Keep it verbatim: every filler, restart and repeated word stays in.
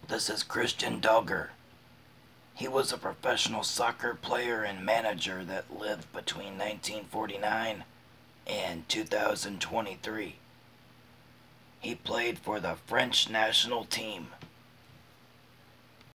This is Christian Dalger. He was a professional soccer player and manager that lived between nineteen forty-nine and two thousand twenty-three. He played for the French national team.